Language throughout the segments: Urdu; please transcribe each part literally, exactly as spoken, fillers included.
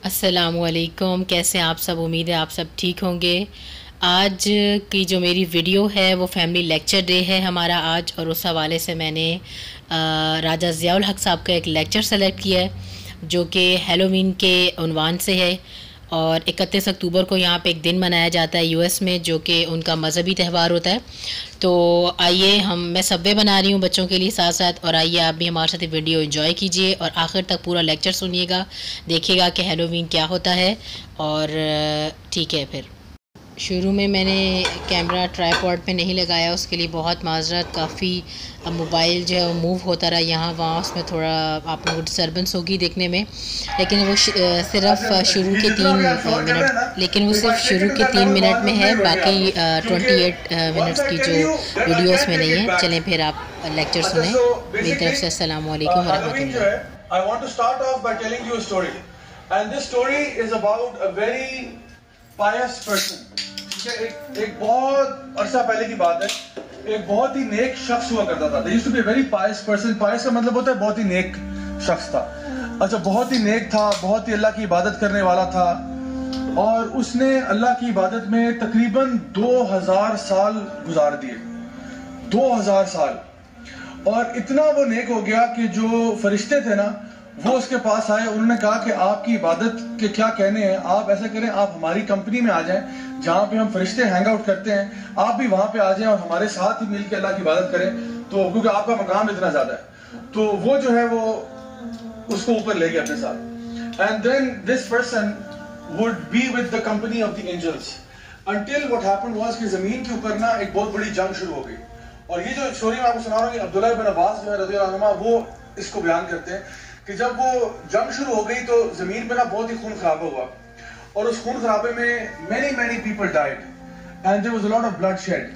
السلام علیکم، کیسے ہیں آپ سب؟ امید ہے آپ سب ٹھیک ہوں گے۔ آج کی جو میری ویڈیو ہے وہ فیملی لیکچر ڈے ہے ہمارا آج، اور اس حوالے سے میں نے راجہ ضیاء الحق صاحب کا ایک لیکچر سلیکٹ کیا ہے جو کہ ہیلووین کے عنوان سے ہے، اور اکتیس اکتوبر کو یہاں پہ ایک دن منایا جاتا ہے یو ایس میں جو کہ ان کا مذہبی تہوار ہوتا ہے۔ تو آئیے ہم میں سبوے بنا رہی ہوں بچوں کے لیے ساتھ ساتھ، اور آئیے آپ بھی ہمارے ساتھ ویڈیو انجوائے کیجئے اور آخر تک پورا لیکچر سنیے گا، دیکھیے گا کہ ہیلووین کیا ہوتا ہے۔ اور ٹھیک ہے، پھر شروع میں میں نے کیمرہ ٹرائی پوڈ پہ نہیں لگایا، اس کے لیے بہت معذرت، کافی موبائل جو ہے وہ موو ہوتا رہا یہاں وہاں، اس میں تھوڑا آپ کو ڈسٹربنس ہوگی دیکھنے میں، لیکن وہ صرف شروع کے تین منٹ لیکن وہ صرف شروع کے تین منٹ میں ہے، باقی ٹوئنٹی ایٹ منٹس کی جو ویڈیوز میں نہیں ہے۔ چلیں پھر آپ لیکچر سنیں، میری طرف سے السلام علیکم ورحمۃ اللہ۔ I want to start off by telling you a story, and this story is about a very pious person. ایک ایک بہت عرصہ پہلے کی بات ہے، ایک بہت ہی نیک شخص ہوا کرتا تھا۔ There used to be a very pious person. pious کا مطلب ہوتا ہے بہت ہی نیک شخص تھا۔ اچھا، بہت ہی نیک تھا، بہت ہی اللہ کی عبادت کرنے والا تھا، اور اس نے اللہ کی عبادت میں تقریباً دو ہزار سال گزار دیے، دو ہزار سال۔ اور اتنا وہ نیک ہو گیا کہ جو فرشتے تھے نا وہ اس کے پاس آئے، انہوں نے کہا کہ آپ کی عبادت کے کیا کہنے ہیں، آپ ایسا کریں آپ ہماری کمپنی میں آ جائیں جہاں پہ ہم فرشتے ہینگ آؤٹ کرتے ہیں، آپ بھی وہاں پہ آ جائیں اور ہمارے ساتھ ہی مل کے اللہ کی عبادت کریں، تو کیونکہ آپ کا مقام اتنا زیادہ ہے۔ تو وہ جو ہے وہ اس کو اوپر لے گئے اپنے ساتھ، and then this person would be with the company of the angels until what happened was کہ زمین کے اوپر نا ایک بہت بڑی جنگ شروع ہو گئی۔ اور یہ جو سٹوری میں آپ کو سنا رہا ہوں کہ عبداللہ بن عباس جو ہے رضی اللہ عنہ وہ اس کو بیان کرتے ہیں کہ جب وہ جنگ شروع ہو گئی تو زمین پہ نا بہت ہی خون خرابہ ہوا، اور اس خون خرابے میں many many people died and there was a lot of blood shed,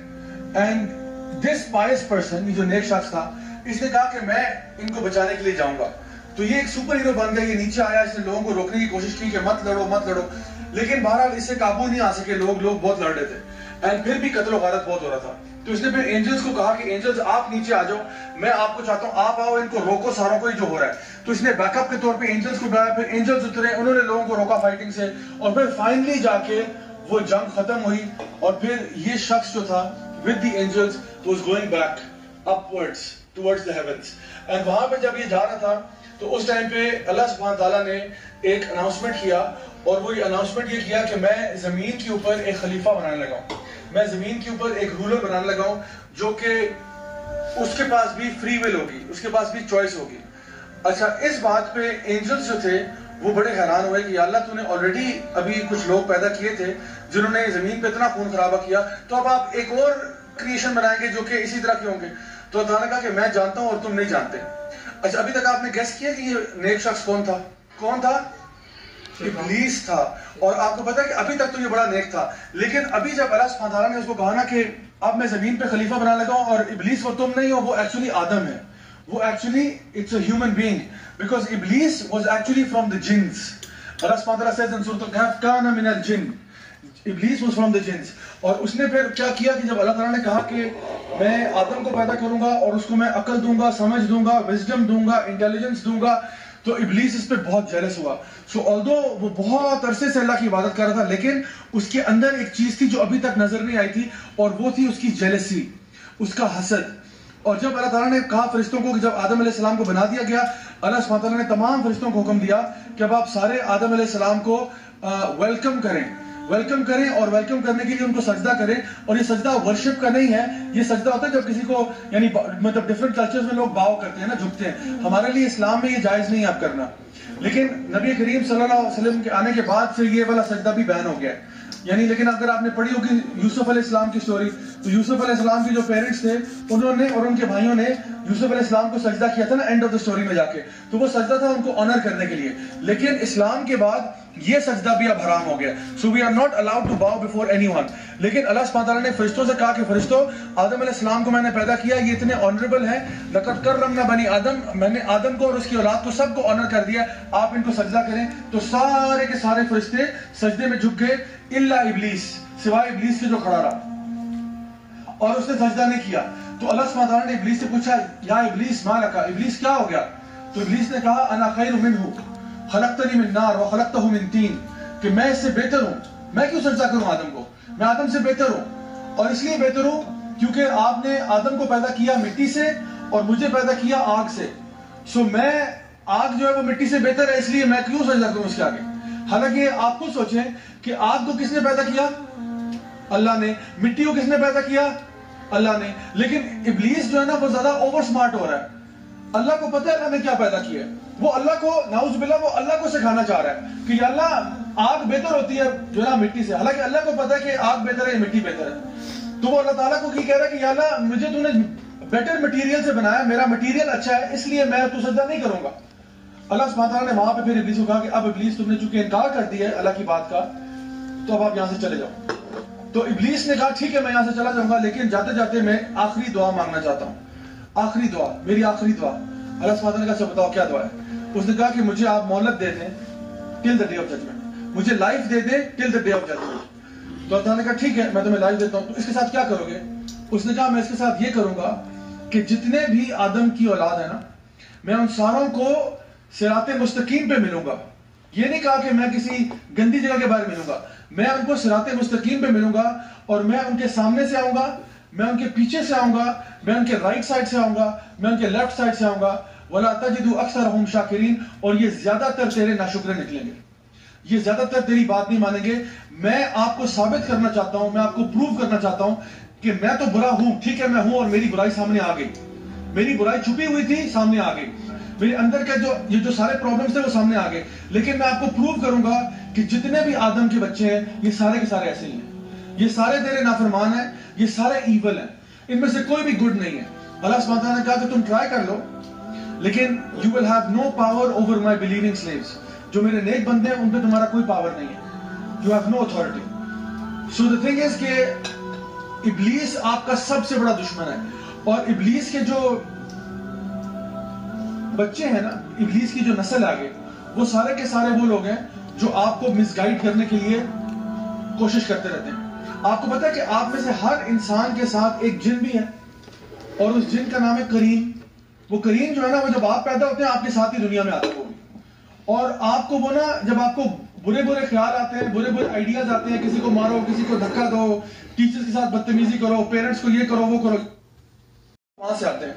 and this pious person یہ جو نیک شخص تھا اس نے کہا کہ میں ان کو بچانے کے لیے جاؤں گا۔ تو یہ ایک سپر ہیرو بن گیا، یہ نیچے آیا، اس نے لوگوں کو روکنے کی کوشش کی کہ مت لڑو مت لڑو، لیکن بہرحال اس سے قابو نہیں آ سکے، لوگ لوگ بہت لڑ رہے تھے، اینڈ پھر بھی قتل و غارت بہت ہو رہا تھا۔ تو اس نے پھر اینجلز کو کہا کہ اینجلز آپ نیچے آ جاؤ، میں آپ کو چاہتا ہوں آپ آؤ، ان کو روکو ساروں کو جو ہو رہا ہے۔ تو اس نے بیک اپ کے طور پہ اینجلز کو بلایا، پھر اینجلز اترے، انہوں نے لوگوں کو روکا فائٹنگ سے، اور پھر فائنلی جا کے وہ جنگ ختم ہوئی، اور پھر یہ شخص جو تھا with the angels was going back upwards towards the heavens, and وہاں پہ جب یہ جا رہا تھا تو اس ٹائم پہ اللہ سبحانہ تعالیٰ نے ایک اناؤنسمنٹ کیا، اور وہ یہ اناؤنسمنٹ یہ کیا کہ میں زمین کے اوپر ایک خلیفہ بنانے لگا ہوں، میں زمین کے اوپر ایک رولر بنانے لگا ہوں جو کہ اس کے پاس بھی فری ول ہوگی، اس کے پاس بھی چوائس ہوگی۔ اچھا، اس بات پہ اینجلز جو تھے وہ بڑے حیران ہوئے کہ یا اللہ تو نے آلریڈی ابھی کچھ لوگ پیدا کیے تھے جنہوں نے زمین پہ اتنا خون خرابہ کیا، تو اب آپ ایک اور کریشن بنائیں گے جو کہ اسی طرح کے ہوں گے؟ تو اللہ نے کہا کہ میں جانتا ہوں اور تم نہیں جانتے۔ اچھا، ابھی تک آپ نے گیس کیا کہ یہ نیک شخص کون تھا؟ کون تھا؟ ابلیس تھا۔ اور آپ کو پتا ہے کہ ابھی تک تو یہ بڑا نیک تھا، لیکن ابھی جب اللہ سبحانہ تعالیٰ نے اس کو کہا نا کہ اب میں زمین پہ خلیفہ بنا لگا ہوں، اور ابلیس وہ تم نہیں ہو، وہ ایکچولی آدم ہے، وہ actually it's a human being, because ابلیس was actually from the jinns۔ اللہ سبحانہ تعالیٰ says in سورۃ الکہف کان من الجن، ابلیس واز فرام the jinns۔ اور اس نے پھر کیا کیا کہ جب اللہ تعالیٰ نے کہا کہ میں آدم کو پیدا کروں گا اور اس کو میں عقل دوں گا، سمجھ دوں گا، وزڈم دوں گا، انٹیلیجنس دوں گا، تو ابلیس اس پہ بہت جیلس ہوا۔ سو آلدو وہ بہت عرصے سے اللہ کی عبادت کر رہا تھا، لیکن اس کے اندر ایک چیز تھی جو ابھی تک نظر نہیں آئی تھی، اور وہ تھی اس کی جیلسی، اس کا حسد۔ اور جب اللہ تعالیٰ نے کہا فرشتوں کو کہ جب آدم علیہ السلام کو بنا دیا گیا، اللہ سبحانہ تعالیٰ نے تمام فرشتوں کو حکم دیا کہ اب آپ سارے آدم علیہ السلام کو ویلکم کریں، ویلکم کریں اور ویلکم کرنے کے لیے ان کو سجدہ کریں۔ اور یہ سجدہ ورشپ کا نہیں ہے، یہ سجدہ ہوتا ہے جب کسی کو یعنی مطلب ڈفرنٹ کلچرز میں لوگ باؤ کرتے ہیں نا، جھکتے ہیں، ہمارے لیے اسلام میں یہ جائز نہیں ہے آپ کرنا، لیکن نبی کریم صلی اللہ علیہ وسلم کے آنے کے بعد سے یہ والا سجدہ بھی بین ہو گیا ہے۔ یعنی لیکن اگر آپ نے پڑھی ہوگی یوسف علیہ السلام کی سٹوری، تو یوسف علیہ السلام کے جو پیرنٹس تھے انہوں نے اور ان کے بھائیوں نے یوسف علیہ السلام کو سجدہ کیا تھا نا اینڈ آف دا سٹوری میں جا کے، تو وہ سجدہ تھا ان کو آنر کرنے کے لیے، لیکن اسلام کے بعد یہ سجدہ بھی اب حرام ہو گیا۔ So we are not allowed to bow before anyone. لیکن اللہ سبحانہ تعالیٰ نے فرشتوں سے کہا کہ فرشتوں، آدم علیہ السلام کو میں نے پیدا کیا، یہ اتنے آنریبل ہیں، لقد کرمنا بنی آدم، میں نے آدم کو اور اس کی اولاد کو سب کو آنر کر دیا، آپ ان کو سجدہ کریں۔ تو سارے کے سارے فرشتے سجدے میں جھک گئے الا ابلیس، سوائے ابلیس کے جو کھڑا رہا، اور اس نے سجدہ نہیں کیا۔ تو اللہ سبحانہ تعالیٰ نے ابلیس سے پوچھا یا ابلیس ما لکا، ابلیس کیا ہو گیا؟ تو ابلیس نے کہا انا خیر منہ، خلقتنی من نار وخلقتہ من طین, کہ میں اس سے بہتر ہوں, میں کیوں سجدہ کروں آدم کو, میں آدم سے بہتر ہوں. اور اس لیے بہتر ہوں کیونکہ آپ نے آدم کو پیدا کیا مٹی سے اور مجھے پیدا کیا آگ سے. سو میں آگ جو ہے وہ مٹی سے بہتر ہے, اس لیے میں کیوں سجدہ کروں اس کے آگے. حالانکہ آپ خود سوچیں کہ آگ کو کس نے پیدا کیا, اللہ نے. مٹی کو کس نے پیدا کیا, اللہ نے. لیکن ابلیس جو ہے نا وہ زیادہ اوور سمارٹ ہو رہا ہے. اللہ کو پتہ ہے اللہ نے کیا پیدا کیا ہے, وہ اللہ کو نعوذ باللہ وہ اللہ کو سکھانا چاہ رہا ہے کہ یا اللہ آگ بہتر ہوتی ہے جو ہے نا مٹی سے, حالانکہ اللہ کو پتہ ہے کہ آگ بہتر ہے یا مٹی بہتر ہے. تو وہ اللہ تعالیٰ کو کی کہہ رہا ہے کہ یا اللہ مجھے تو نے بیٹر مٹیریل سے بنایا, میرا مٹیریل اچھا ہے, اس لیے میں تو سجدہ نہیں کروں گا. اللہ سبحانہ تعالیٰ نے وہاں پہ پھر ابلیس کو کہا کہ اب ابلیس تم نے چونکہ انکار کر دیا ہے اللہ کی بات کا, تو اب آپ یہاں سے چلے جاؤ. تو ابلیس نے کہا ٹھیک ہے میں یہاں سے چلا جاؤں گا, لیکن جاتے جاتے میں آخری دعا مانگنا چاہتا ہوں, آخری دعا, میری آخری دعا. اللہ سبحانہ تعالیٰ نے کہا بتاؤ کیا دعا ہے. اس نے کہا کہ مجھے آپ مہلت دے دیں till the day of judgment, مجھے لائف دے دیں till the day of judgment. تو اللہ تعالیٰ نے کہا ٹھیک ہے میں تمہیں لائف دیتا ہوں, تو اس کے ساتھ کیا کرو گے. اس نے کہا میں اس کے ساتھ یہ کروں گا کہ جتنے بھی آدم کی اولاد ہے نا, میں ان ساروں کو صراط مستقیم پہ ملوں گا. یہ نہیں کہا کہ میں کسی گندی جگہ کے باہر ملوں گا, میں ان کو صراط مستقیم پہ ملوں گا, اور میں ان کے سامنے سے آؤں گا, میں ان کے پیچھے سے آؤں گا, میں ان کے رائٹ سائڈ سے آؤں گا, میں ان کے لیفٹ سائڈ سے آؤں گا. وَلَا تَجِدُ أَكْثَرَهُمْ شَاكِرِينَ, اور یہ زیادہ تر تیرے ناشکرے نکلیں گے, یہ زیادہ تر تیری بات نہیں مانیں گے. میں آپ کو ثابت کرنا چاہتا ہوں, میں آپ کو پروف کرنا چاہتا ہوں کہ میں تو برا ہوں, ٹھیک ہے میں ہوں, اور میری برائی سامنے آ گئی, میری برائی چھپی ہوئی تھی سامنے آ گئی, میرے اندر کے جو یہ جو سارے پرابلمز تھے وہ سامنے آ گئے. لیکن میں آپ کو پروف کروں گا کہ جتنے بھی آدم کے بچے ہیں یہ سارے کے سارے ایسے ہی ہیں, یہ سارے تیرے نافرمان ہیں, یہ سارے ایول ہیں, ان میں سے کوئی بھی گڈ نہیں ہے. اللہ سبحانہ تعالیٰ نے کہا کہ تم ٹرائی کر لو, لیکن you will have no power over my believing slaves, جو میرے نیک بندے ہیں ان پہ تمہارا کوئی پاور نہیں ہے, you have no authority. So the thing is کہ ابلیس آپ کا سب سے بڑا دشمن ہے, اور ابلیس کے جو بچے ہیں نا, ابلیس کی جو نسل آگے, وہ سارے کے سارے وہ لوگ ہیں جو آپ کو مس گائیڈ کرنے کے لیے کوشش کرتے رہتے ہیں. آپ کو پتا ہے کہ آپ میں سے ہر انسان کے ساتھ ایک جن بھی ہے, اور اس جن کا نام ہے کریم. وہ کریم جو ہے نا وہ جب آپ پیدا ہوتے ہیں آپ کے ساتھ ہی دنیا میں آتا ہے وہ بھی, اور آپ کو وہ نا جب آپ کو برے برے خیال آتے ہیں, برے برے آئیڈیاز آتے ہیں, کسی کو مارو, کسی کو دھکا دو, ٹیچرز کے ساتھ بدتمیزی کرو, پیرنٹس کو یہ کرو وہ کرو, وہاں سے آتے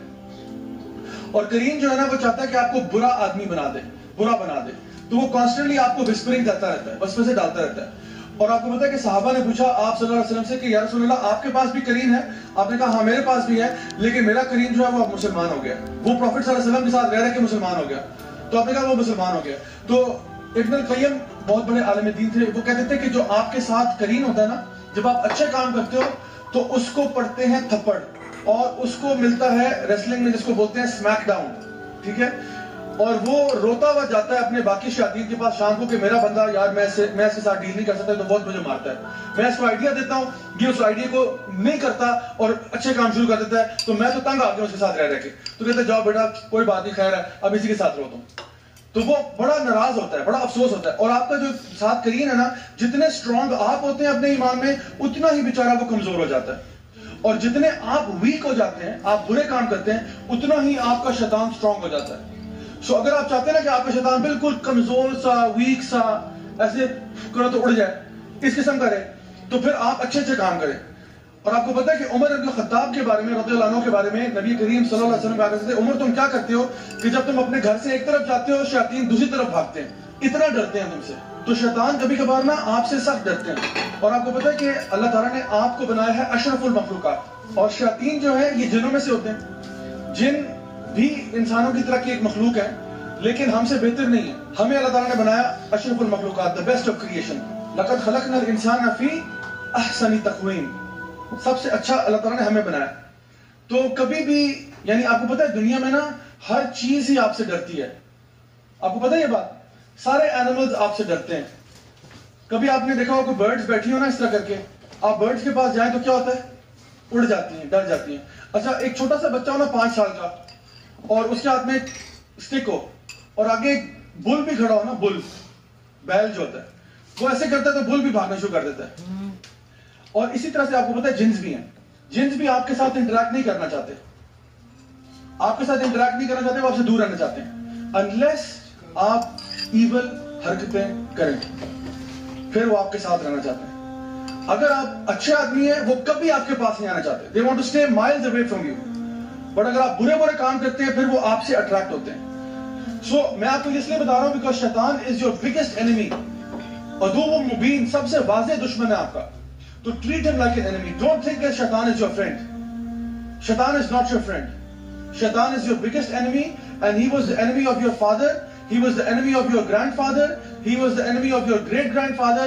ہیں. اور کریم جو ہے نا وہ چاہتا ہے کہ آپ کو برا آدمی بنا دے, برا بنا دے, تو وہ کانسٹنٹلی آپ کو وسپرنگ کرتا رہتا ہے, وسوسے ڈالتا رہتا ہے. اور آپ کو پتا ہے کہ صحابہ نے پوچھا آپ صلی اللہ علیہ وسلم سے کہ یا رسول اللہ آپ کے پاس بھی کریم ہے؟ آپ نے کہا ہاں میرے پاس بھی ہے, لیکن میرا کریم جو ہے وہ اب مسلمان ہو گیا, وہ پروفٹ صلی اللہ علیہ وسلم کے ساتھ رہ رہے کہ مسلمان ہو گیا. تو آپ نے کہا وہ مسلمان ہو گیا. تو ابن القیم بہت بڑے عالم دین تھے, وہ کہتے تھے کہ جو آپ کے ساتھ کریم ہوتا ہے نا, جب آپ اچھے کام کرتے ہو تو اس کو پڑھتے ہیں تھپڑ, اور اس کو ملتا ہے ریسلنگ میں جس کو بولتے ہیں اسمیک ڈاؤن, ٹھیک ہے, اور وہ روتا ہوا جاتا ہے اپنے باقی شیاطین کے پاس شام کو کہ میرا بندہ یار میں اس میں اس کے ساتھ ڈیل نہیں کر سکتا تو بہت مجھے مارتا ہے. میں اس کو آئیڈیا دیتا ہوں, یہ اس آئیڈیا کو نہیں کرتا اور اچھے کام شروع کر دیتا ہے, تو میں تو تنگ آ گیا اس کے ساتھ رہ رہ کے. تو کہتے جاؤ بیٹا کوئی بات نہیں, خیر ہے اب اسی کے ساتھ رہتا ہوں. تو وہ بڑا ناراض ہوتا ہے, بڑا افسوس ہوتا ہے. اور آپ کا جو ساتھ کرین ہے نا, جتنے اسٹرانگ آپ ہوتے ہیں اپنے ایمان میں, اتنا ہی بیچارہ وہ کمزور ہو جاتا ہے. اور جتنے آپ ویک ہو جاتے ہیں, آپ برے کام کرتے ہیں, اتنا ہی آپ کا شیطان اسٹرانگ ہو جاتا ہے. سو so, اگر آپ چاہتے ہیں نا کہ آپ کا شیطان بالکل کمزور سا, ویک سا, ایسے کرو تو اڑ جائے, اس قسم کرے, تو پھر آپ اچھے اچھے کام کریں. اور آپ کو پتا ہے کہ عمر بن الخطاب کے بارے میں رضی اللہ عنہ کے بارے میں نبی کریم صلی اللہ علیہ وسلم کہا کرتے تھے, عمر تم کیا کرتے ہو کہ جب تم اپنے گھر سے ایک طرف جاتے ہو شیاطین دوسری طرف بھاگتے ہیں, اتنا ڈرتے ہیں تم سے. تو شیطان کبھی کبھار نا آپ سے سخت ڈرتے ہیں. اور آپ کو پتا ہے کہ اللہ تعالیٰ نے آپ کو بنایا ہے اشرف المخلوقات, اور شیاطین جو ہے یہ جنوں میں سے ہوتے ہیں. جن بھی انسانوں کی طرح کی ایک مخلوق ہے, لیکن ہم سے بہتر نہیں ہے. ہمیں اللہ تعالیٰ نے بنایا اشرف المخلوقات, the best of creation. لقد خلقنا الانسان فی احسن تقویم, سب سے اچھا اللہ تعالیٰ نے ہمیں بنایا. تو کبھی بھی یعنی آپ کو پتا ہے دنیا میں نا ہر چیز ہی آپ سے ڈرتی ہے. آپ کو پتا ہے یہ بات, سارے اینیملز آپ سے ڈرتے ہیں. کبھی آپ نے دیکھا ہو کوئی برڈز بیٹھی ہو نا اس طرح کر کے, آپ برڈز کے پاس جائیں تو کیا ہوتا ہے, اڑ جاتی ہیں, ڈر جاتی ہیں. اچھا ایک چھوٹا سا بچہ ہو نا پانچ سال کا, اور اس کے ہاتھ میں اسٹک ہو, اور آگے ایک بل بھی کھڑا ہو نا, بل بیل جو ہوتا ہے, وہ ایسے کرتا ہے تو بل بھی بھاگنا شروع کر دیتا ہے. اور اسی طرح سے آپ کو پتا ہے جنس بھی ہیں. جنس بھی آپ کے ساتھ انٹریکٹ نہیں کرنا چاہتے, آپ کے ساتھ انٹریکٹ نہیں کرنا چاہتے, وہ آپ سے دور رہنا چاہتے ہیں. انلیس آپ ایول حرکتیں کریں پھر وہ آپ کے ساتھ رہنا چاہتے ہیں. اگر آپ اچھے آدمی ہیں وہ کبھی آپ کے پاس نہیں آنا چاہتے. They want to stay miles away from you. But اگر آپ برے برے کام کرتے ہیں پھر وہ آپ سے اٹریکٹ ہوتے ہیں. سو so, میں آپ کو اس لیے بتا رہا ہوں بیکاز شیطان از یور بگیسٹ انیمی. عدو مبین، سب سے واضح دشمن ہے آپ کا. تو ٹریٹ ہم like an enemy. Don't think کہ شیطان از یور فرینڈ. شیطان از ناٹ یور فرینڈ. شیطان is your biggest enemy and he was the enemy of your father, he was the enemy of your grandfather, he was the enemy of your great grandfather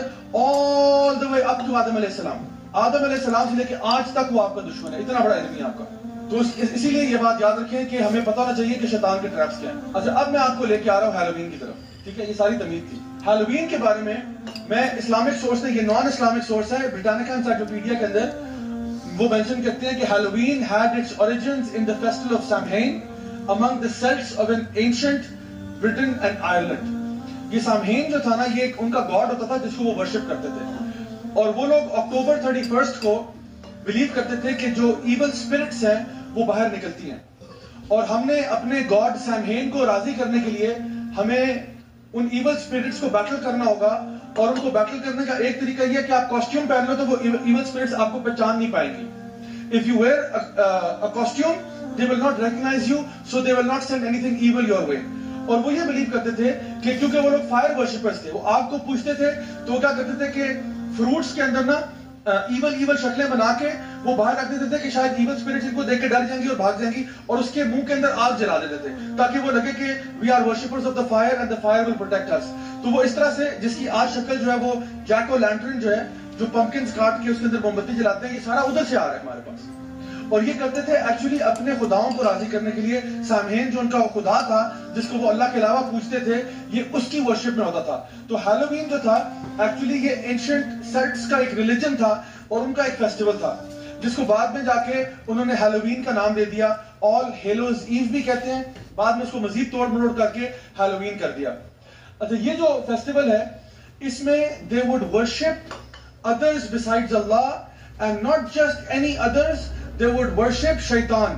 all the way up to آدم علیہ السلام. آدم علیہ السلام سے لے کے آج تک وہ آپ کا دشمن ہے. اتنا بڑا enemy آپ کا. تو اسی لیے یہ بات یاد رکھیں کہ ہمیں پتہ ہونا چاہیے کہ شیطان کے ٹریپس کیا ہیں. اچھا اب میں آپ کو لے کے آ رہا ہوں ہیلووین کی طرف. ٹھیک ہے، یہ ساری تمہید تھی. ہیلووین کے بارے میں میں اسلامک سورس نے، یہ نان اسلامک سورس ہے، برٹانیکا انسائکلوپیڈیا کے اندر وہ مینشن کرتے ہیں کہ Halloween had its origins in the festival of Samhain among the Celts of an ancient Britain and Ireland. یہ سامہین جو تھا نا، یہ ان کا گاڈ ہوتا تھا جس کو وہ ورشپ کرتے تھے. اور وہ لوگ اکتوبر تھرٹی فرسٹ کو بلیو کرتے تھے کہ جو ایول اسپرٹس ہیں وہ باہر نکلتی ہیں. اور ہم نے اپنے گاڈ سامہین کو راضی کرنے کے لیے ہمیں ان ایول اسپرٹس کو بیٹل کرنا ہوگا. اور ان کو بیٹل کرنے کا ایک طریقہ یہ ہے کہ آپ کاسٹیوم پہن لو تو وہ ایول اسپرٹس آپ کو پہچان نہیں پائیں گی. If you wear a, uh, a costume, they will not recognize you, so they will not send anything evil your way. اور وہ یہ بلیو کرتے تھے کہ کیونکہ وہ لوگ فائر ورشپرز تھے، وہ آگ کو پوجتے تھے، تو وہ کیا کرتے تھے کہ فروٹس کے اندر نا ایول ایول شکلیں بنا کے وہ باہر رکھ دیتے تھے کہ شاید ایول اسپرٹس ان کو دیکھ کے ڈر جائیں گی اور بھاگ جائیں گی، اور اس کے منہ کے اندر آگ جلا دیتے تھے تاکہ وہ لگے کہ we are worshippers of the fire and the fire will protect us. تو وہ اس طرح سے، جس کی آج شکل جو ہے وہ جیک او لینٹرن جو ہے، جو پمپکنز کاٹ کے اس کے اندر موم بتی جلاتے ہیں، یہ سارا ادھر سے آ رہا ہے ہمارے پاس. اور یہ کرتے تھے ایکچولی اپنے خداؤں کو راضی کرنے کے لیے. سامہین جو ان کا خدا تھا جس کو وہ اللہ کے علاوہ پوجتے تھے، یہ اس کی ورشپ میں ہوتا تھا. تو ہیلووین جو تھا ایکچولی یہ اینشنٹ سیلٹس کا ایک ریلیجن تھا اور ان کا ایک فیسٹیول تھا جس کو بعد میں جا کے انہوں نے ہیلووین کا نام دے دیا. آل ہیلوز ایو بھی کہتے ہیں، بعد میں اس کو مزید توڑ مروڑ کر کے ہیلووین کر دیا. اچھا، یہ جو فیسٹیول ہے اس میں they would worship others besides Allah and not just any others. They would worship شیطان.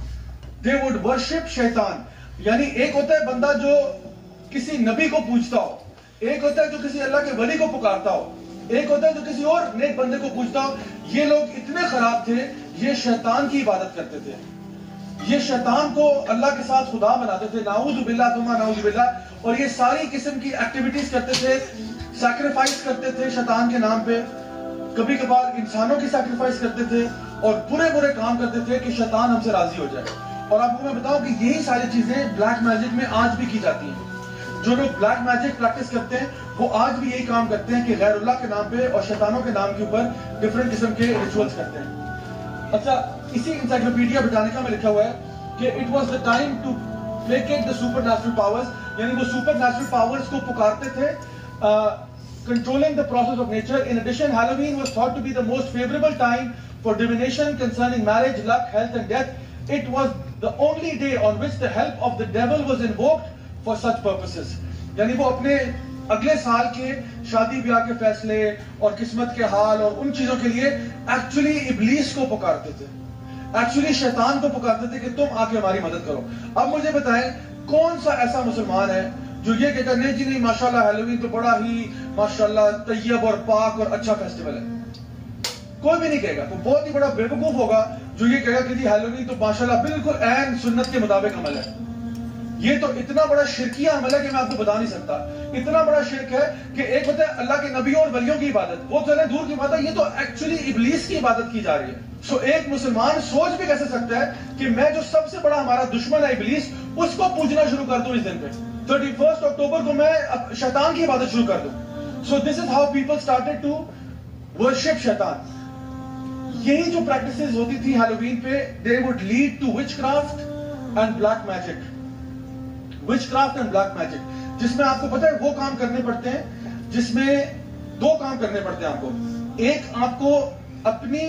They would worship شیطان. یعنی ایک ہوتا ہے بندہ جو کسی نبی کو پوجتا ہو، ایک ہوتا ہے جو کسی اللہ کے ولی کو پکارتا ہو، ایک ہوتا ہے جو کسی اور نیک بندے کو پوجتا ہو. یہ لوگ اتنے خراب تھے، یہ شیطان کی عبادت کرتے تھے. یہ شیطان کو اللہ کے ساتھ خدا بناتے تھے. نعوذ باللہ ثم نعوذ باللہ. اور یہ ساری قسم کی ایکٹیویٹیز کرتے تھے، سیکریفائس کرتے تھے شیطان کے نام پہ. کبھی کبھار انسانوں کی سیکریفائس کرتے تھے اور برے برے کام کرتے تھے کہ شیطان ہم سے راضی ہو جائے. اور آپ کو میں بتاؤں کہ یہی ساری چیزیں بلیک میجک میں آج بھی کی جاتی ہیں. جو لوگ بلیک میجک پریکٹس کرتے ہیں وہ آج بھی یہی کام کرتے ہیں کہ غیر اللہ کے نام پہ اور شیطانوں کے نام کے اوپر ڈفرنٹ قسم کے ریچولز کرتے ہیں. اچھا، اسی انسائکلوپیڈیا برٹانیکا میں لکھا ہوا ہے کہ it was the time to placate the supernatural powers. یعنی وہ سپر نیچرل پاورز کو پکارتے تھے controlling the process of nature. In addition, Halloween was thought to be the most favorable time for divination concerning marriage, luck, health and death. It was the only day on which the help of the devil was invoked for such purposes. یعنی وہ اپنے اگلے سال کے شادی بیاہ کے فیصلے اور قسمت کے حال اور ان چیزوں کے لیے ایکچولی ابلیس کو پکارتے تھے، ایکچولی شیطان کو پکارتے تھے کہ تم آ کے ہماری مدد کرو. اب مجھے بتائیں کون سا ایسا مسلمان ہے جو یہ کہتا ہے نہیں جی نہیں ماشاءاللہ ہیلووین تو بڑا ہی ماشاءاللہ طیب اور پاک اور اچھا فیسٹیول ہے. کوئی بھی نہیں کہے گا. تو بہت ہی بڑا بیوقوف ہوگا جو یہ کہے گا کہ جی ہیلووین تو ماشاءاللہ بالکل عین سنت کے مطابق عمل ہے. یہ تو اتنا بڑا شرکیہ عمل ہے کہ میں آپ کو بتا نہیں سکتا. اتنا بڑا شرک ہے کہ ایک ہوتا ہے اللہ کے نبیوں اور ولیوں کی عبادت، وہ چلے دور کی بات ہے، یہ تو ایکچولی ابلیس کی عبادت کی جا رہی ہے. سو ایک مسلمان سوچ بھی کیسے سکتا ہے کہ میں جو سب سے بڑا ہمارا دشمن ہے ابلیس، اس کو پوجنا شروع کر دوں اس دن پہ تھرٹی فرسٹ اکتوبر کو میں شیطان کی عبادت شروع کر دوں. So this is how people started to worship شیطان. یہی جو پریکٹسز ہوتی تھی ہیلووین پہ، they would lead to witchcraft and black magic. witchcraft and black magic جس میں آپ کو پتہ ہے وہ کام کرنے پڑتے ہیں جس میں دو کام کرنے پڑتے ہیں آپ کو. ایک آپ کو اپنی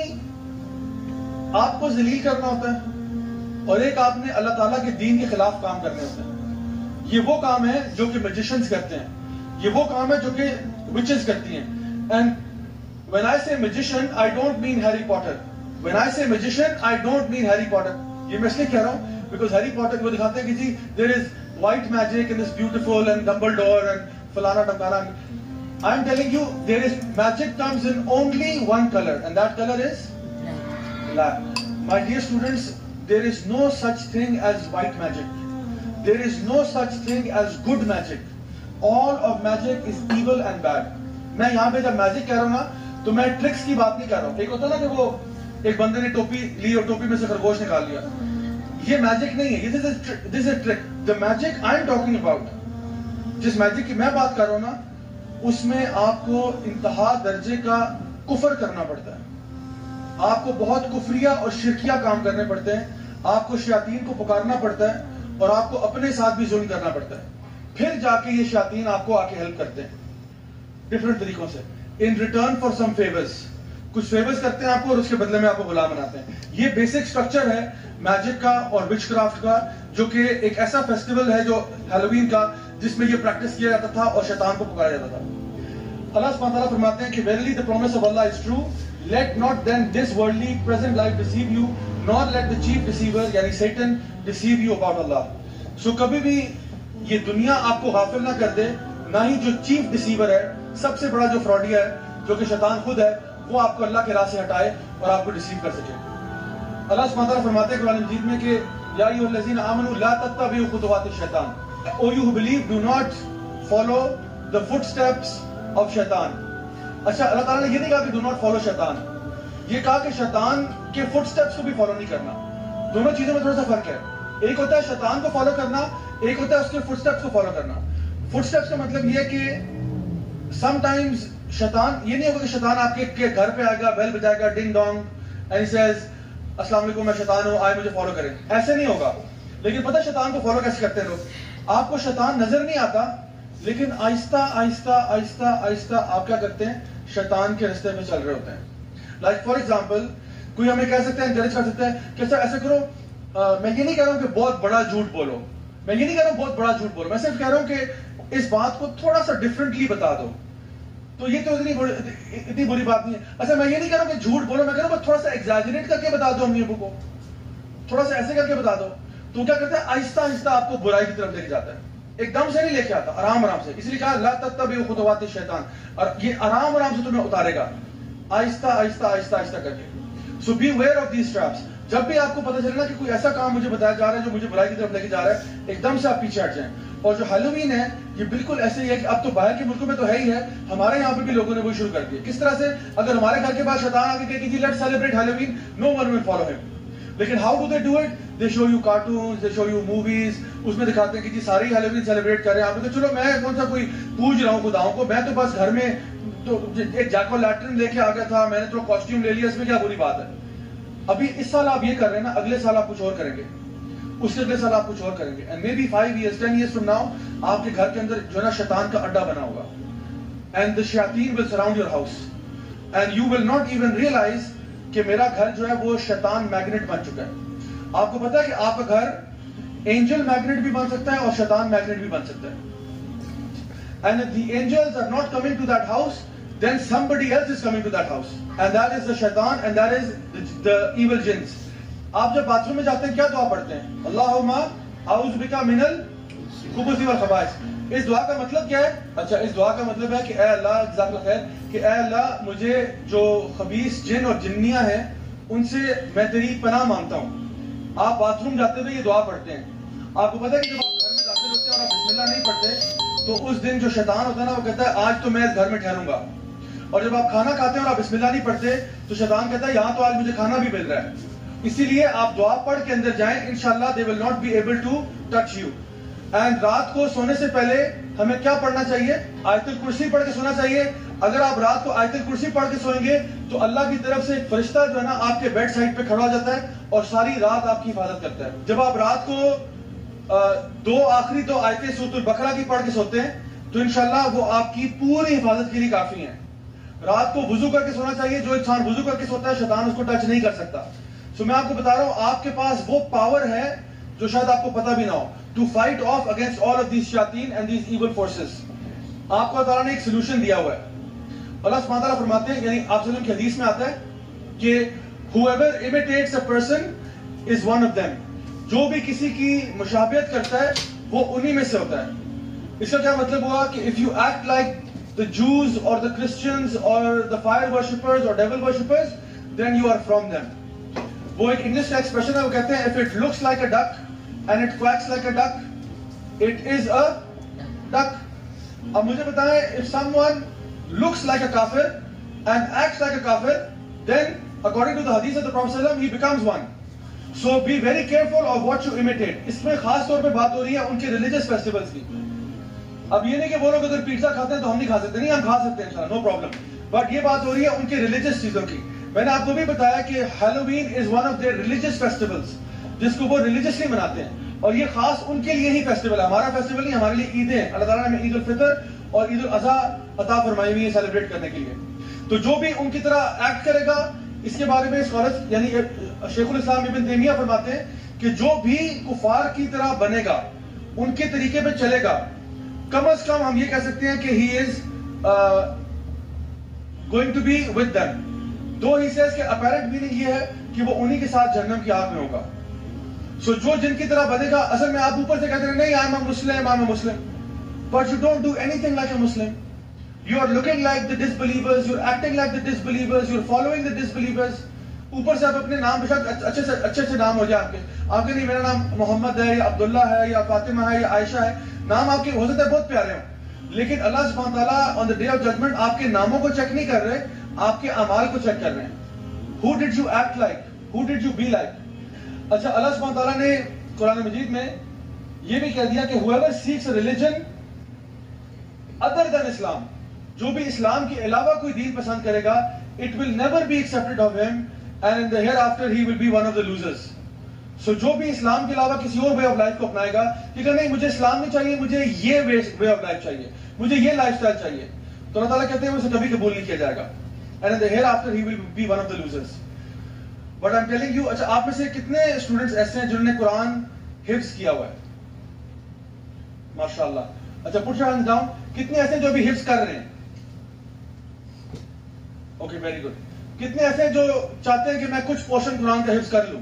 آپ کو ذلیل کرنا ہوتا ہے اور ایک آپ نے اللہ تعالیٰ کے دین کے خلاف کام کرنے ہوتے ہیں. یہ وہ کام ہے جو کہ میجیشنز کرتے ہیں، یہ وہ کام ہے جو کہ وچز کرتی ہیں. And when I say magician I don't mean Harry Potter. when I say magician I don't mean Harry Potter. یہ میں اس لیے کہہ رہا ہوں because Harry Potter وہ دکھاتے ہیں کہ جی there is white magic and this beautiful and Dumbledore and falana damkana. I'm telling you, there is magic comes in only one color, and that color is black. My dear students, there is no such thing as white magic. There is no such thing as good magic. All of magic is evil and bad. میں یہاں پہ جب میجک کہہ رہا ہوں نا تو میں ٹرکس کی بات نہیں کر رہا ہوں. ایک ہوتا ہے نا کہ وہ ایک بندے نے ٹوپی لی اور ٹوپی میں سے خرگوش نکال لیا, یہ میجک نہیں ہے, یہ this is trick. The magic I am talking about, جس میجک کی میں بات کر رہا ہوں نا, اس میں آپ کو انتہا درجے کا کفر کرنا پڑتا ہے, آپ کو بہت کفریہ اور شرکیہ کام کرنے پڑتے ہیں, آپ کو شیاطین کو پکارنا پڑتا ہے, اور آپ کو اپنے ساتھ بھی ظلم کرنا پڑتا ہے. پھر جا کے یہ شیاطین آپ کو آ کے ہیلپ کرتے ہیں ڈفرنٹ طریقوں سے, in return for some favours. کچھ فیورز کرتے ہیں آپ کو اور اس کے بدلے میں آپ کو غلام بناتے ہیں. یہ بیسک سٹرکچر ہے میجک کا اور وچ کرافٹ کا, جو کہ ایک ایسا فیسٹیول ہے جو ہیلووین کا, جس میں یہ پریکٹس کیا جاتا تھا اور شیطان کو پکارا جاتا تھا. اللہ سبحانہ تعالیٰ فرماتے ہیں کہ verily the promise of Allah is true, let not then this worldly present life deceive you, nor let the chief deceiver یعنی Satan deceive you about Allah. So so, کبھی بھی یہ دنیا آپ کو غافل نہ کر دے, نہ ہی جو چیف ڈسیور ہے, سب سے بڑا جو فراڈیا ہے, جو کہ شیطان خود ہے, وہ آپ کو اللہ کے راہ سے ہٹائے اور آپ کو ڈسیو کر سکے. اللہ سبحانہ تعالیٰ فرماتے ہیں قرآن مجید میں کہ یا ایھا الذین آمنوا لا تتبعوا خطوات الشیطان, O you who believe do not follow the footsteps of شیطان. اچھا, اللہ تعالیٰ نے یہ نہیں کہا کہ do not follow شیطان, یہ کہا کہ شیطان کے فٹ سٹیپس کو بھی فالو نہیں کرنا. دونوں چیزوں میں تھوڑا سا فرق ہے. ایک ہوتا ہے شیطان کو فالو کرنا, ایک ہوتا ہے اس کے فٹ سٹیپس کو فالو کرنا. فٹ سٹیپس کا مطلب یہ ہے کہ سم ٹائمز شیطان, یہ نہیں ہوگا کہ شیطان آپ کے گھر پہ آئے گا, بیل بجائے گا, ڈنگ ڈونگ, اینڈ ہی سیز السلام علیکم میں شیطان ہوں, آئے مجھے فالو کریں. ایسے نہیں ہوگا. لیکن پتہ شیطان کو فالو کیسے کرتے ہیں لوگ؟ آپ کو شیطان نظر نہیں آتا, لیکن آہستہ آہستہ آہستہ آہستہ آپ کیا کرتے ہیں, شیطان کے رستے میں چل رہے ہوتے ہیں. لائک فار ایگزامپل, کوئی ہمیں کہہ سکتا ہے, انکریج کر سکتا ہے کہ سر ایسے کرو. میں یہ نہیں کہہ رہا ہوں کہ بہت بڑا جھوٹ بولو, میں یہ نہیں کہہ رہا ہوں بہت بڑا جھوٹ بولو, میں صرف کہہ رہا ہوں کہ اس بات کو تھوڑا سا ڈفرینٹلی بتا دو. تو یہ تو اتنی اتنی بری بات نہیں ہے. اچھا, میں یہ نہیں کہہ رہا ہوں کہ جھوٹ بولو, میں کہہ رہا ہوں تھوڑا سا ایگزیجریٹ کر کے بتا دو امی ابو کو, تھوڑا سا ایسے کر کے بتا دو. تو کیا کرتا ہے, آہستہ آہستہ آپ کو برائی کی طرف لے کے جاتا ہے, ایک دم سے نہیں لے کے آتا, آرام آرام سے. اس لیے کہا لا تتبعوا خطوات الشیطان, اور یہ آرام آرام سے تمہیں اتارے گا, آہستہ آہستہ آہستہ آہستہ کر کے. So be aware of these traps. جب بھی آپ کو پتہ چلے نا کہ کوئی ایسا کام مجھے بتایا جا رہا ہے جو مجھے برائی کی طرف لے کے جا رہا ہے, ایک دم سے آپ پیچھے ہٹ جائیں. اور جو ہیلووین ہے یہ بالکل ایسے ہی ہے کہ اب تو باہر کے ملکوں میں تو ہے ہی ہے, ہمارے یہاں پہ بھی لوگوں نے وہ شروع کر دیا. کس طرح سے, اگر ہمارے گھر کے پاس شیطان آ کے کہے کہ جی let's celebrate Halloween, no one will follow them. لیکن how do they do it, they show you cartoons, they show you movies, اس میں دکھاتے ہیں کہ جی سارے ہیلووین سیلیبریٹ کر رہے ہیں. آپ تو چلو میں کون سا کوئی پوج رہا ہوں خداؤں کو, میں تو بس گھر میں تو ایک جیک او لینٹرن لے کے آ گیا تھا, میں نے تو کاسٹیوم لے لیا, اس میں کیا بری بات ہے. ابھی اس سال آپ یہ کر رہے ہیں نا, اگلے سال آپ کچھ اور کریں گے, اس سے اگلے سال آپ کچھ اور کریں گے, and maybe five years ten years from now آپ کے گھر کے اندر جو ہے نا شیطان کا اڈا بنا ہوگا, and the shayateen will surround your house and you will not even realize کہ میرا گھر جو ہے وہ شیطان میگنیٹ بن چکا ہے. آپ کو پتا ہے کہ آپ کا گھر اینجل میگنیٹ بھی بن سکتا ہے اور شیطان میگنیٹ بھی بن سکتا ہے. And if the angels are not coming to that house, then somebody else is coming to that house, and that is the shaitan, and that is the, the evil jinns. آپ جب باتھ روم میں جاتے ہیں کیا دعا پڑھتے ہیں, اللہم اعوذ بک من الخبث والخبائث. اس دعا کا مطلب کیا ہے؟ اچھا, اس دعا کا مطلب ہے کہ اے اللہ, جزاک اللہ خیر, کہ اے اللہ مجھے جو خبیث جن اور جنیاں ہیں ان سے میں تیری پناہ مانگتا ہوں. آپ باتھ روم جاتے ہوئے یہ دعا پڑھتے ہیں. آپ کو پتا ہے کہ جب آپ گھر میں داخل ہوتے ہیں اور آپ بسم اللہ نہیں پڑھتے تو اس دن جو شیطان ہوتا ہے نا وہ کہتا ہے آج تو میں اس گھر میں ٹھہروں گا. اور جب آپ کھانا کھاتے ہیں اور آپ بسم اللہ نہیں پڑھتے تو شیطان کہتا ہے یہاں تو آج مجھے کھانا بھی مل رہا ہے. اسی لیے آپ دعا پڑھ کے اندر جائیں, انشاءاللہ they will not be able to touch you. And رات کو سونے سے پہلے ہمیں کیا پڑھنا چاہیے, آیت الکرسی پڑھ کے سونا چاہیے. اگر آپ رات کو آیت الکرسی پڑھ کے سوئیں گے تو اللہ کی طرف سے ایک فرشتہ جو ہے نا آپ کے بیڈ سائڈ پہ کھڑا ہو جاتا ہے اور ساری رات آپ کی حفاظت کرتا ہے. جب آپ رات کو دو آخری دو آیتیں سورۃ البقرہ کی پڑھ کے سوتے ہیں تو انشاءاللہ وہ آپ کی پوری حفاظت کے لیے کافی ہیں. رات کو وضو کر کے سونا چاہیے. جو انسان وضو کر کے سوتا ہے شیطان اس کو ٹچ نہیں کر سکتا. سو میں آپ کو بتا رہا ہوں آپ کے پاس وہ پاور ہے جو شاید آپ کو پتہ بھی نہ ہو, to fight of against all of these شیاطین اینڈ دیز ایول فورسز. آپ کو اللہ تعالیٰ نے ایک سولوشن دیا ہوا ہے. اللہ سبحانہ تعالیٰ فرماتے ہیں, یعنی آپ کی حدیث میں آتا ہے کہ whoever imitates a person is one of them. جو بھی کسی کی مشابہت کرتا ہے وہ انہی میں سے ہوتا ہے. اس کا کیا مطلب ہوا کہ if you act like the Jews or the Christians or the fire worshippers or devil worshippers, then you are from them. وہ ایک انگلش کا ایکسپریشن ہے, وہ کہتے ہیں if it looks like a duck and it quacks like a duck, it is a duck. اب مجھے بتائیں, if someone looks like a kafir and acts like a kafir, then according to the hadith of the Prophet ﷺ, he becomes one. So be very careful of what you imitate. اس میں خاص طور پہ بات ہو رہی ہے ان کے ریلیجس فیسٹیولز کی. اب یہ نہیں کہ وہ لوگ اگر پیزا کھاتے ہیں تو ہم نہیں کھا سکتے, نہیں ہم کھا سکتے ہیں انشاءاللہ, نو پرابلم. بٹ یہ بات ہو رہی ہے ان کے ریلیجس چیزوں کی. میں نے آپ کو بھی بتایا کہ Halloween is one of their religious festivals, جس کو وہ ریلیجسلی مناتے ہیں, اور یہ خاص ان کے لیے ہی فیسٹیول ہے. ہمارا فیسٹیول نہیں, ہمارے لیے عیدیں ہیں. اللہ تعالیٰ نے عید الفطر اور عید الاضحیٰ عطا فرمائی ہوئی ہے سیلیبریٹ کرنے کے لیے. تو جو بھی ان کی طرح ایکٹ کرے گا, اس کے بارے میں اسکالرز یعنی شیخ الاسلام ابن تیمیہ فرماتے ہیں کہ جو بھی کفار کی طرح بنے گا, ان کے طریقے پہ چلے گا, کم از کم ہم یہ کہہ سکتے ہیں کہ he is uh, going to be with them. Do he says کہ apparent meaning یہ ہے کہ وہ انہی کے ساتھ جہنم کی آگ میں ہوگا. سو so, جو جن کی طرح بنے گا, اصل میں آپ اوپر سے کہتے ہیں نہیں I am a Muslim, I am a Muslim, but you don't do anything like a Muslim. You are looking like the disbelievers, you are acting like the disbelievers, you are following the disbelievers. اوپر سے آپ اپنے نام بے شک اچھے سے اچھے سے نام ہو جائے آپ کے, آپ کے نہیں میرا نام محمد ہے یا عبداللہ ہے یا فاطمہ ہے یا عائشہ ہے, نام آپ کے ہو سکتا ہے بہت پیارے ہوں, لیکن اللہ سبحانہ تعالیٰ on the day of judgment آپ کے ناموں کو چیک نہیں کر رہے, آپ کے اعمال کو چیک کر رہے ہیں. Who did you act like? Who did you be like? اچھا, اللہ سبحانہ تعالیٰ نے قرآن مجید میں یہ بھی کہہ دیا کہ whoever seeks a religion other than Islam, جو بھی اسلام کے علاوہ کوئی دین پسند کرے گا, it will never be accepted of him and in the hereafter he will be one of the losers. So جو بھی اسلام کے علاوہ کسی اور وے آف لائف کو اپنائے گا, کہ نہیں مجھے اسلام نہیں چاہیے, مجھے یہ وے آف لائف چاہیے, مجھے یہ لائف اسٹائل چاہیے, تو اللہ تعالیٰ کہتے ہیں اسے کبھی قبول نہیں کیا جائے گا. And in the hereafter he will be one of the losers. But I'm telling you, اچھا آپ میں سے کتنے اسٹوڈنٹس ایسے ہیں جنہوں نے قرآن حفظ کیا ہوا ہے؟ ماشاءاللہ. اچھا put your hands down. کتنے ایسے ہیں جو ابھی حفظ کر رہے ہیں؟ Okay very good. کتنے ایسے ہیں جو چاہتے ہیں کہ میں کچھ پورشن قرآن کا حفظ کر لوں؟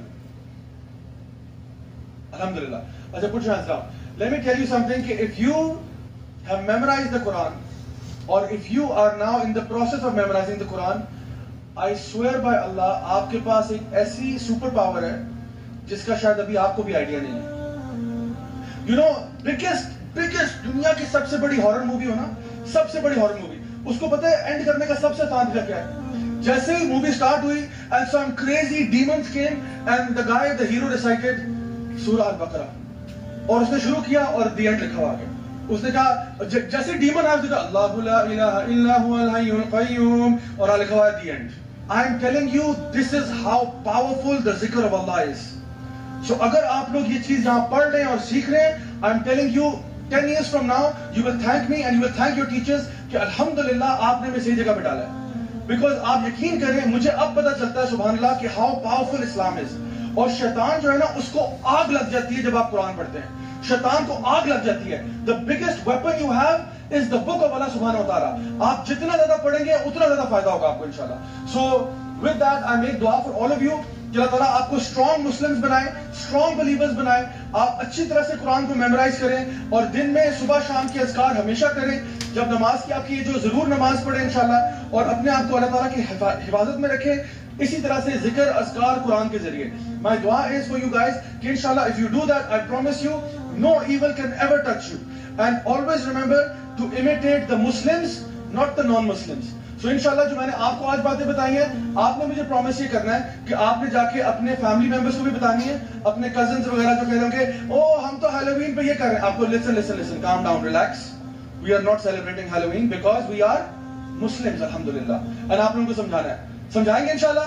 الحمدللہ. اچھا put your hands down. Let me tell you something کہ if you have memorized the Quran or if you are now in the process of memorizing the Quran, I swear by Allah آپ کے پاس ایک ایسی سپر پاور ہے جس کا شاید ابھی آپ کو بھی آئیڈیا نہیں ہے. You know biggest biggest دنیا کی سب سے بڑی ہارر مووی ہو نا, سب سے بڑی ہارر مووی, اس کو پتہ ہے اینڈ کرنے کا سب سے آسان طریقہ کیا ہے؟ جیسے ہی مووی سٹارٹ ہوئی and some crazy demons came and the guy the hero recited سورہ البقرہ, اور اس نے شروع کیا اور دی اینڈ لکھا ہوا آگے. اس نے کہا جیسے ڈیمن آیا, اس نے کہا اللہ لا الہ الا هو الحی القیوم, اور لکھا ہوا ہے the end. I am telling you this is how powerful the zikr of Allah is. So اگر آپ لوگ یہ چیز یہاں پڑھ رہے ہیں اور سیکھ رہے ہیں, I am telling you ten years from now you will thank me and you will thank your teachers کہ الحمدللہ آپ نے مجھے صحیح جگہ پہ ڈالا ہے. Because آپ یقین کریں, مجھے اب پتہ چلتا ہے سبحان اللہ کہ how powerful Islam is. اور شیطان جو ہے نا, اس کو آگ لگ جاتی ہے جب آپ قرآن پڑھتے ہیں, شیطان کو آگ لگ جاتی ہے. The biggest weapon you have is the book of Allah سبحانہ و تعالیٰ. آپ جتنا زیادہ پڑھیں گے اتنا زیادہ فائدہ ہوگا آپ کو انشاءاللہ. So with that I make dua for all of you کہ اللہ تعالیٰ آپ کو اسٹرانگ مسلمز بنائے, اسٹرانگ بلیورز بنائے, آپ اچھی طرح سے قرآن کو میمورائز کریں, اور دن میں صبح شام کے اذکار ہمیشہ کریں. جب نماز کی آپ کی جو ضرور نماز پڑھیں انشاءاللہ, اور اپنے آپ کو اللہ تعالیٰ کی حفاظت میں رکھیں اسی طرح سے ذکر اذکار قرآن کے ذریعے. My dua is for you guys کہ انشاءاللہ if you do that I promise you no evil can ever touch you. And always remember to imitate the Muslims, not the non-Muslims. So انشاءاللہ جو میں نے آپ کو آج باتیں بتائی ہیں, آپ نے مجھے پرومس یہ کرنا ہے کہ آپ نے جا کے اپنے فیملی ممبرس کو بھی بتانی ہے, اپنے کزنز وغیرہ جو کہہ رہے ہوں گے او ہم تو ہیلووین پہ یہ کر رہے ہیں, آپ کو listen listen listen calm down relax. We are not celebrating Halloween because we are Muslims alhamdulillah. And آپ لوگوں کو سمجھانا ہے, سمجھائیں گے انشاءاللہ؟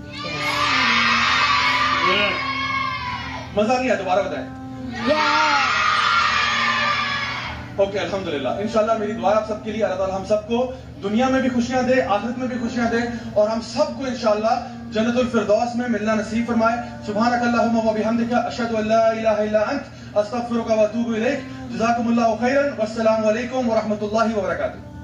مزہ نہیں ہے, دوبارہ بتائیں. اوکے الحمدللہ. انشاءاللہ میری دعا آپ سب کے لیے, اللہ تعالیٰ ہم سب کو دنیا میں بھی خوشیاں دے, آخرت میں بھی خوشیاں دے, اور ہم سب کو انشاءاللہ جنت الفردوس میں ملنا نصیب فرمائے. سبحانک اللہم و بحمدک اشہد ان لا الہ الا انت استغفرک و اتوب الیک. جزاکم اللہ خیرا والسلام علیکم ورحمۃ اللہ وبرکاتہ.